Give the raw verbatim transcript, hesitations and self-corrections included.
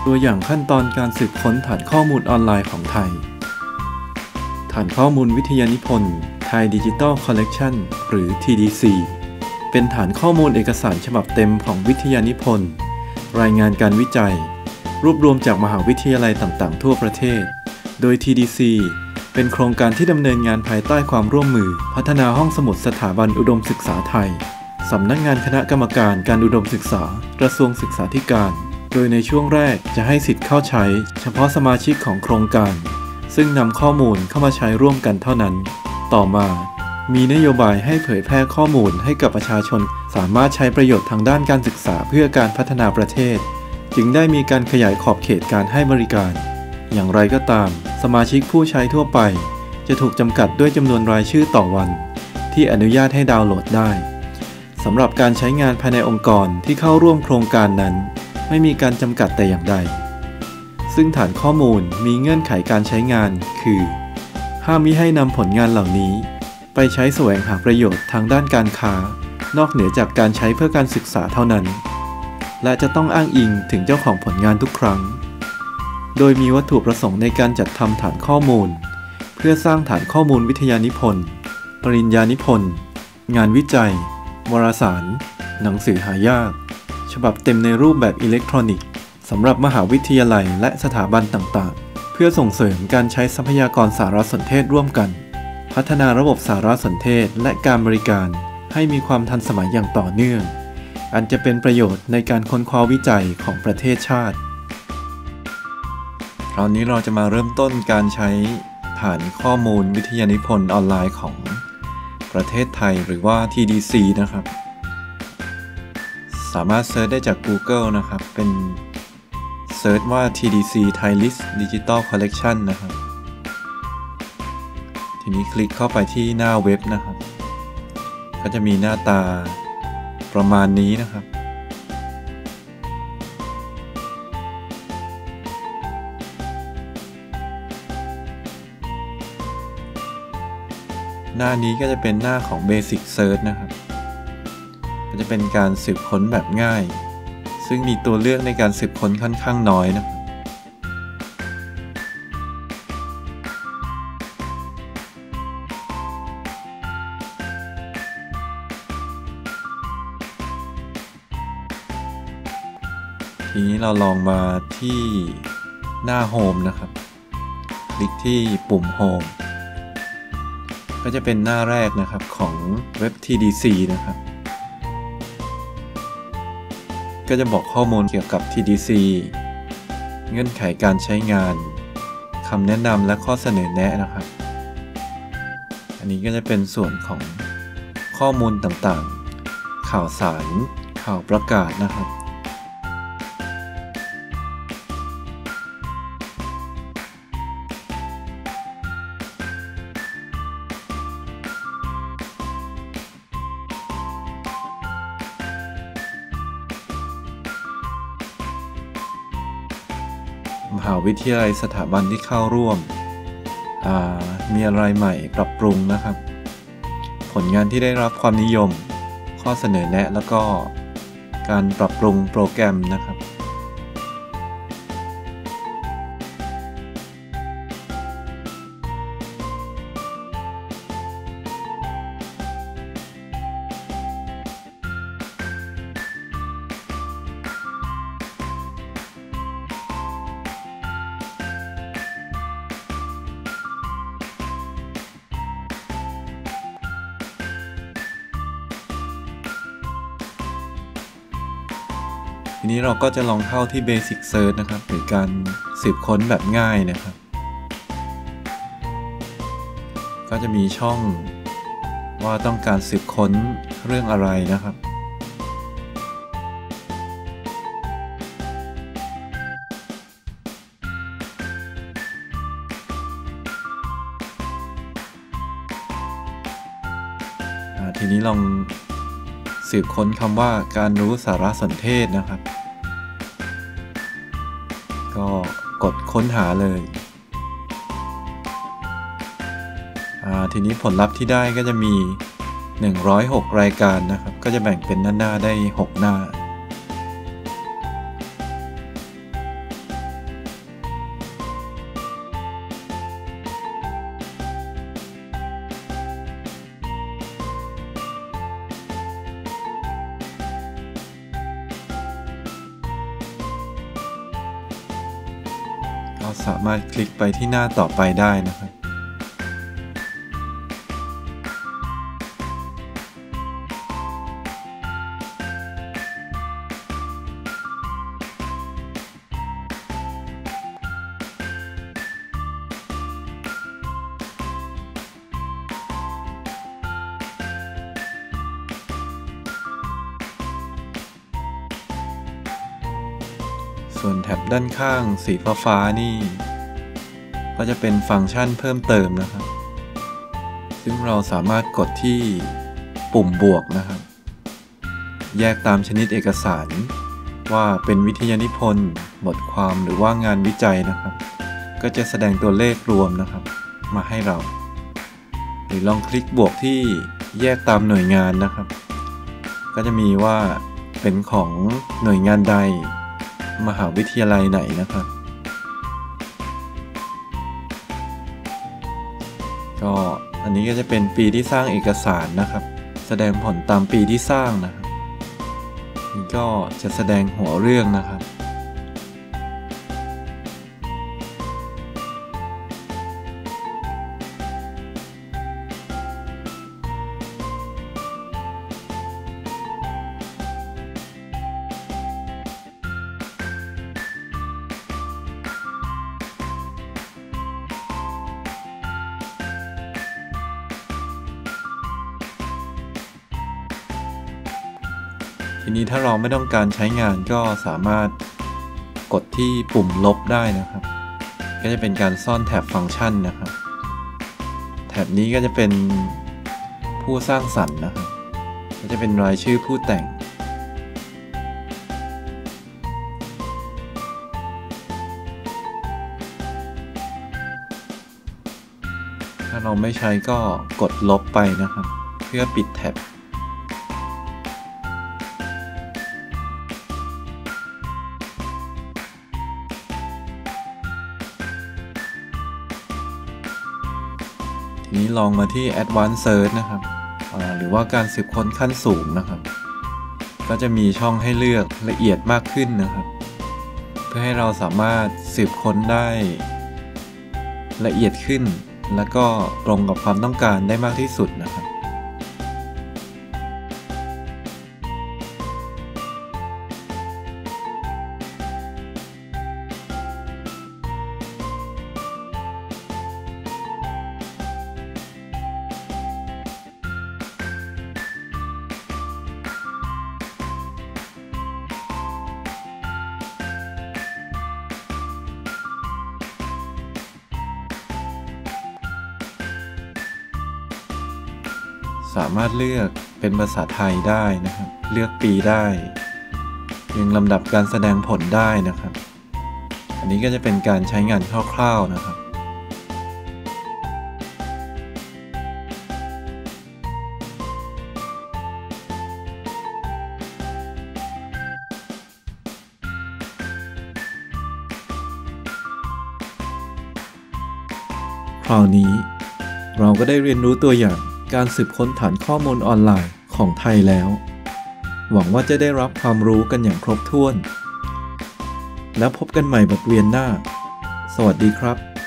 ตัวอย่างขั้นตอนการสืบค้นฐานข้อมูลออนไลน์ของไทยฐานข้อมูลวิทยานิพนธ์ Thai Digital Collection หรือ ที ดี ซี เป็นฐานข้อมูลเอกสารฉบับเต็มของวิทยานิพนธ์รายงานการวิจัยรวบรวมจากมหาวิทยาลัยต่างๆทั่วประเทศโดย ที ดี ซี เป็นโครงการที่ดำเนินงานภายใต้ความร่วมมือพัฒนาห้องสมุดสถาบันอุดมศึกษาไทยสำนักงานคณะกรรมการการอุดมศึกษากระทรวงศึกษาธิการโดยในช่วงแรกจะให้สิทธิ์เข้าใช้เฉพาะสมาชิกของโครงการซึ่งนำข้อมูลเข้ามาใช้ร่วมกันเท่านั้นต่อมามีนโยบายให้เผยแพร่ข้อมูลให้กับประชาชนสามารถใช้ประโยชน์ทางด้านการศึกษาเพื่อการพัฒนาประเทศจึงได้มีการขยายขอบเขตการให้บริการอย่างไรก็ตามสมาชิกผู้ใช้ทั่วไปจะถูกจำกัดด้วยจำนวนรายชื่อต่อวันที่อนุญาตให้ดาวน์โหลดได้สำหรับการใช้งานภายในองค์กรที่เข้าร่วมโครงการนั้นไม่มีการจำกัดแต่อย่างใดซึ่งฐานข้อมูลมีเงื่อนไขการใช้งานคือห้ามมิให้นำผลงานเหล่านี้ไปใช้แสวงหาประโยชน์ทางด้านการค้านอกเหนือจากการใช้เพื่อการศึกษาเท่านั้นและจะต้องอ้างอิงถึงเจ้าของผลงานทุกครั้งโดยมีวัตถุประสงค์ในการจัดทำฐานข้อมูลเพื่อสร้างฐานข้อมูลวิทยานิพนธ์ปริญญานิพนธ์งานวิจัยวารสารหนังสือหายากฉบับเต็มในรูปแบบอิเล็กทรอนิกส์สำหรับมหาวิทยาลัยและสถาบันต่างๆเพื่อส่งเสริมการใช้ทรัพยากรสารสนเทศร่วมกันพัฒนาระบบสารสนเทศและการบริการให้มีความทันสมัยอย่างต่อเนื่องอันจะเป็นประโยชน์ในการค้นคว้าวิจัยของประเทศชาติคราวนี้เราจะมาเริ่มต้นการใช้ฐานข้อมูลวิทยานิพนธ์ออนไลน์ของประเทศไทยหรือว่า ที ดี ซี นะครับสามารถเซิร์ชได้จาก Google นะครับเป็นเซิร์ชว่า ที ดี ซี Thai List Digital Collection นะครับทีนี้คลิกเข้าไปที่หน้าเว็บนะครับก็จะมีหน้าตาประมาณนี้นะครับหน้านี้ก็จะเป็นหน้าของ Basic Search นะครับก็จะเป็นการสืบค้นแบบง่ายซึ่งมีตัวเลือกในการสืบค้นค่อนข้างน้อยนะครับทีนี้เราลองมาที่หน้า Home นะครับคลิกที่ปุ่ม Home ก็จะเป็นหน้าแรกนะครับของเว็บ ที ดี ซี นะครับก็จะบอกข้อมูลเกี่ยวกับ ที ดี ซี เงื่อนไขการใช้งานคำแนะนำและข้อเสนอแนะนะครับอันนี้ก็จะเป็นส่วนของข้อมูลต่างๆข่าวสารข่าวประกาศนะครับมหาวิทยาลัยสถาบันที่เข้าร่วมมีอะไรใหม่ปรับปรุงนะครับผลงานที่ได้รับความนิยมข้อเสนอแนะแล้วก็การปรับปรุงโปรแกรมนะครับทีนี้เราก็จะลองเข้าที่ Basic Search นะครับหรือการสืบค้นแบบง่ายนะครับก็จะมีช่องว่าต้องการสืบค้นเรื่องอะไรนะครับทีนี้ลองสืบค้นคำว่าการรู้สารสนเทศนะครับก็กดค้นหาเลยทีนี้ผลลัพธ์ที่ได้ก็จะมีหนึ่งร้อยหกรายการนะครับก็จะแบ่งเป็นหน้าๆได้หกหน้าเราสามารถคลิกไปที่หน้าต่อไปได้นะครับส่วนแท็บด้านข้างสีฟ้าๆนี่ก็จะเป็นฟังก์ชันเพิ่มเติมนะครับซึ่งเราสามารถกดที่ปุ่มบวกนะครับแยกตามชนิดเอกสารว่าเป็นวิทยานิพนธ์บทความหรือว่างานวิจัยนะครับก็จะแสดงตัวเลขรวมนะครับมาให้เราหรือลองคลิกบวกที่แยกตามหน่วยงานนะครับก็จะมีว่าเป็นของหน่วยงานใดมหาวิทยาลัยไหนนะครับก็อันนี้ก็จะเป็นปีที่สร้างเอกสารนะครับแสดงผลตามปีที่สร้างนะครับนี่ก็จะแสดงหัวเรื่องนะครับทีนี้ถ้าเราไม่ต้องการใช้งานก็สามารถกดที่ปุ่มลบได้นะครับก็จะเป็นการซ่อนแท็บฟังก์ชันนะครับแท็บนี้ก็จะเป็นผู้สร้างสรรค์นะครับก็จะเป็นรายชื่อผู้แต่งถ้าเราไม่ใช้ก็กดลบไปนะครับเพื่อปิดแท็บทีนี้ลองมาที่ Advanced Search นะครับหรือว่าการสืบค้นขั้นสูงนะครับก็จะมีช่องให้เลือกละเอียดมากขึ้นนะครับเพื่อให้เราสามารถสืบค้นได้ละเอียดขึ้นและก็ตรงกับความต้องการได้มากที่สุดนะครับสามารถเลือกเป็นภาษาไทยได้นะครับเลือกปีได้เรียงลำดับการแสดงผลได้นะครับอันนี้ก็จะเป็นการใช้งานคร่าวๆนะครับคราวนี้เราก็ได้เรียนรู้ตัวอย่างการสืบค้นฐานข้อมูลออนไลน์ของไทยแล้วหวังว่าจะได้รับความรู้กันอย่างครบถ้วนแล้วพบกันใหม่บทเรียนหน้าสวัสดีครับ